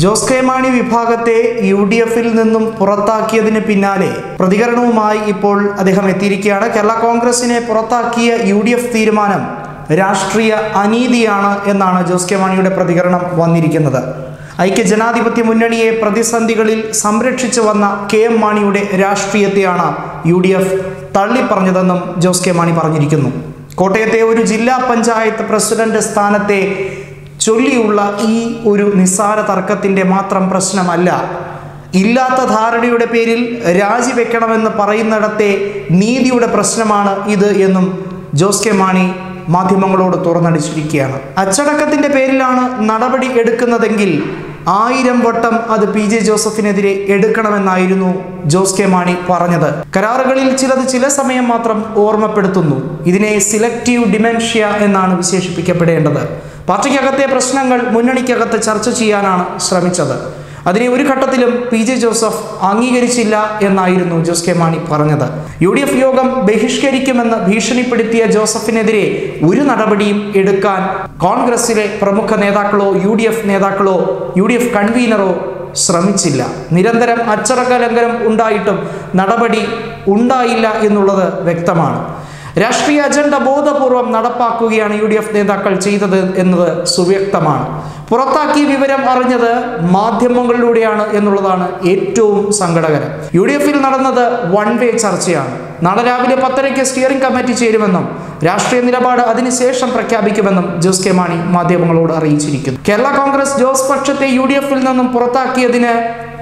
ജോസ് കെ മാണി വിഭാഗത്തെ UDF-ൽ നിന്നും പുറത്താക്കിയതിന് പിന്നാലെ പ്രതികരണവുമായി ഇപ്പോൾ അദ്ദേഹം എത്തിയിരിക്കുകയാണ്. കേരള കോൺഗ്രസിനെ പുറത്താക്കിയ UDF തീരുമാനം രാഷ്ട്രീയ അനീതിയാണ് എന്നാണ് ജോസ് കെ മാണിയുടെ പ്രതികരണം വന്നിരിക്കുന്നത്. ഐക്യജനാധിപത്യ മുന്നണിയെ പ്രതിസന്ധികളിൽ സംരക്ഷിച്ചു വന്ന KM മാണിയുടെ രാഷ്ട്രീയത്തെയാണ് UDF തള്ളിപ്പറഞ്ഞതെന്നും ജോസ് കെ മാണി പറഞ്ഞിരിക്കുന്നു. കോട്ടയത്തെ ഒരു ജില്ലാ പഞ്ചായത്ത് പ്രസിഡന്റ് സ്ഥാനത്തെ ചൊല്ലിയുള്ള ഈ ഒരു നിസ്സാര തർക്കത്തിൻ്റെ മാത്രം പ്രശ്നമല്ല, ഇല്ലാത്ത ധാരണയുടെ പേരിൽ രാജിവെക്കണമെന്ന് പറയുന്നിടത്തെ നീതിയുടെ പ്രശ്നമാണ് ഇത് എന്നും ജോസ് കെ മാണി മാധ്യമങ്ങളോട് തുറന്നടിച്ചിരിക്കുകയാണ്. അച്ചടക്കത്തിൻ്റെ പേരിലാണ് നടപടി എടുക്കുന്നതെങ്കിൽ 1000 വട്ടം അത് PJ ജോസഫിനെതിരെ എടുക്കണമെന്നായിരുന്നു ജോസ് കെ മാണി പറഞ്ഞത്. കരാറുകളിൽ ചിലത് ചില സമയം മാത്രം ഓർമ്മപ്പെടുത്തുന്നു. ഇതിനെ സിലക്റ്റീവ് ഡിമെൻഷ്യ എന്നാണ് വിശേഷിപ്പിക്കപ്പെടേണ്ടത്. പാർട്ടിക്കകത്തെ പ്രശ്നങ്ങൾ മുന്നണിക്കകത്ത് ചർച്ച ചെയ്യാനാണ് ശ്രമിച്ചത്. അതിനെ ഒരു ഘട്ടത്തിലും PJ ജോസഫ് അംഗീകരിച്ചില്ല എന്നായിരുന്നു ജോസ് കെ മാണി പറഞ്ഞത്. UDF യോഗം ബഹിഷ്കരിക്കുമെന്ന് ഭീഷണിപ്പെടുത്തിയ ജോസഫിനെതിരെ ഒരു നടപടിയും എടുക്കാൻ കോൺഗ്രസിലെ പ്രമുഖ നേതാക്കളോ UDF നേതാക്കളോ UDF കൺവീനറോ ശ്രമിച്ചില്ല. നിരന്തരം അച്ചടക്ക ലംഘനം ഉണ്ടായിട്ടും നടപടി ഉണ്ടായില്ല എന്നുള്ളത് വ്യക്തമാണ്. രാഷ്ട്രീയ അജണ്ട ബോധപൂർവം നടപ്പാക്കുകയാണ് UDF നേതാക്കൾ ചെയ്തത് എന്നത് സുവ്യക്തമാണ്. പുറത്താക്കിയ വിവരം അറിഞ്ഞത് മാധ്യമങ്ങളിലൂടെയാണ് എന്നുള്ളതാണ് ഏറ്റവും സങ്കടകരം. UDF-ൽ നടന്നത് വൺ വേ ചർച്ചയാണ്. നാളെ രാവിലെ 10:30 സ്റ്റിയറിംഗ് കമ്മിറ്റി ചേരുമെന്നും രാഷ്ട്രീയ നിലപാട് അതിനുശേഷം പ്രഖ്യാപിക്കുമെന്നും ജോസ് കെ മാണി മാധ്യമങ്ങളോട് അറിയിച്ചിരിക്കുന്നു. കേരള കോൺഗ്രസ് ജോസ് പക്ഷത്തെ UDF-ൽ നിന്നും പുറത്താക്കിയതിന്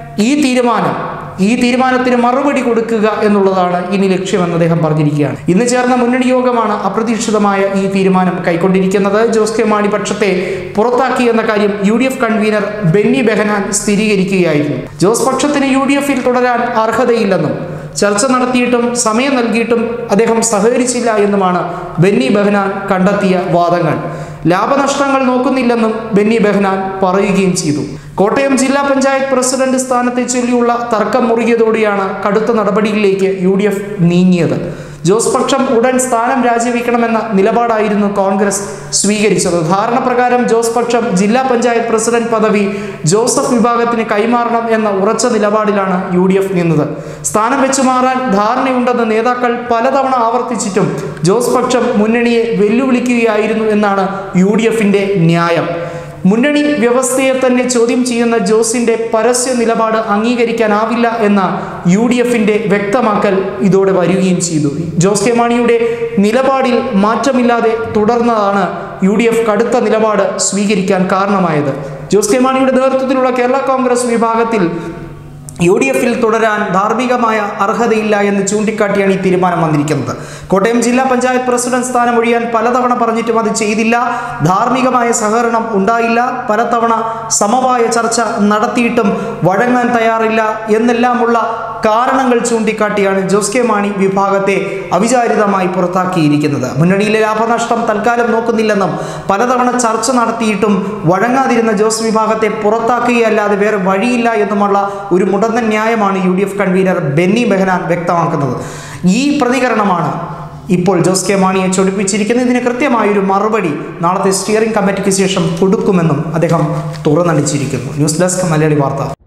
ഈ തീരുമാനത്തിന് മറുപടി കൊടുക്കുക എന്നുള്ളതാണ് ഇനി ലക്ഷ്യമെന്ന് അദ്ദേഹം പറഞ്ഞിരിക്കുകയാണ്. ഇന്ന് ചേർന്ന മുന്നണി യോഗമാണ് അപ്രതീക്ഷിതമായ ഈ തീരുമാനം കൈക്കൊണ്ടിരിക്കുന്നത്. ജോസ് കെ മാണി പക്ഷത്തെ പുറത്താക്കി എന്ന കാര്യം UDF കൺവീനർ ബെന്നി ബെഹനാൻ സ്ഥിരീകരിക്കുകയായിരുന്നു. ജോസ് പക്ഷത്തിന് UDF-ൽ തുടരാൻ അർഹതയില്ലെന്നും ചർച്ച നടത്തിയിട്ടും സമയം നൽകിയിട്ടും അദ്ദേഹം സഹകരിച്ചില്ല എന്നുമാണ് ബെന്നി ബെഹനാൻ കണ്ടെത്തിയ വാദങ്ങൾ. ലാഭനഷ്ടങ്ങൾ നോക്കുന്നില്ലെന്നും ബെന്നി ബെഹനാൻ പറയുകയും ചെയ്തു. കോട്ടയം ജില്ലാ പഞ്ചായത്ത് പ്രസിഡന്റ് സ്ഥാനത്തെ ചൊല്ലിയുള്ള തർക്കം മുറുകിയതോടെയാണ് കടുത്ത നടപടിയിലേക്ക് UDF നീങ്ങിയത്. ജോസ് പക്ഷം ഉടൻ സ്ഥാനം രാജിവെക്കണമെന്ന നിലപാടായിരുന്നു കോൺഗ്രസ് സ്വീകരിച്ചത്. ധാരണ പ്രകാരം ജോസ് പക്ഷം ജില്ലാ പഞ്ചായത്ത് പ്രസിഡന്റ് പദവി ജോസഫ് വിഭാഗത്തിന് കൈമാറണം എന്ന ഉറച്ച നിലപാടിലാണ് UDF നിന്നത്. സ്ഥാനം വെച്ചു മാറാൻ ധാരണയുണ്ടെന്ന് നേതാക്കൾ പലതവണ ആവർത്തിച്ചിട്ടും ജോസ് പക്ഷം മുന്നണിയെ വെല്ലുവിളിക്കുകയായിരുന്നു എന്നാണ് UDF-ന്റെ ന്യായം. മുന്നണി വ്യവസ്ഥയെ തന്നെ ചോദ്യം ചെയ്യുന്ന ജോസിന്റെ പരസ്യ നിലപാട് അംഗീകരിക്കാനാവില്ല എന്ന UDF-ന്റെ വ്യക്തമാക്കൽ ഇതോടെ വരികയും ചെയ്തു. ജോസ് കെ മാണിയുടെ നിലപാടിൽ മാറ്റമില്ലാതെ തുടർന്നതാണ് UDF കടുത്ത നിലപാട് സ്വീകരിക്കാൻ കാരണമായത്. ജോസ് കെ മാണിയുടെ നേതൃത്വത്തിലുള്ള കേരള കോൺഗ്രസ് വിഭാഗത്തിൽ UDF-ൽ തുടരാൻ ധാർമ്മികമായ അർഹതയില്ല എന്ന് ചൂണ്ടിക്കാട്ടിയാണ് ഈ തീരുമാനം വന്നിരിക്കുന്നത്. കോട്ടയം ജില്ലാ പഞ്ചായത്ത് പ്രസിഡന്റ് സ്ഥാനം ഒഴിയാൻ പലതവണ പറഞ്ഞിട്ടും അത് ചെയ്തില്ല. ധാർമ്മികമായ സഹകരണം ഉണ്ടായില്ല. പലതവണ സമവായ ചർച്ച നടത്തിയിട്ടും വഴങ്ങാൻ തയ്യാറില്ല എന്നെല്ലാമുള്ള കാരണങ്ങൾ ചൂണ്ടിക്കാട്ടിയാണ് ജോസ് കെ മാണി വിഭാഗത്തെ അവിചാരിതമായി പുറത്താക്കിയിരിക്കുന്നത്. മുന്നണിയിലെ ലാഭനഷ്ടം തൽക്കാലം നോക്കുന്നില്ലെന്നും പലതവണ ചർച്ച നടത്തിയിട്ടും വഴങ്ങാതിരുന്ന ജോസ് വിഭാഗത്തെ പുറത്താക്കുകയല്ലാതെ വേറെ വഴിയില്ല എന്നുമുള്ള ഒരു മുടന്തൻ ന്യായമാണ് UDF കൺവീനർ ബെന്നി ബെഹനാൻ വ്യക്തമാക്കുന്നത്. ഈ പ്രതികരണമാണ് ഇപ്പോൾ ജോസ് കെ മാണിയെ ചൊടിപ്പിച്ചിരിക്കുന്നത്. ഇതിന് കൃത്യമായൊരു മറുപടി നാളത്തെ സ്റ്റിയറിംഗ് കമ്മിറ്റിക്ക് ശേഷം കൊടുക്കുമെന്നും അദ്ദേഹം തുറന്നടിച്ചിരിക്കുന്നു. ന്യൂസ് ഡെസ്ക് മലയാളി വാർത്ത.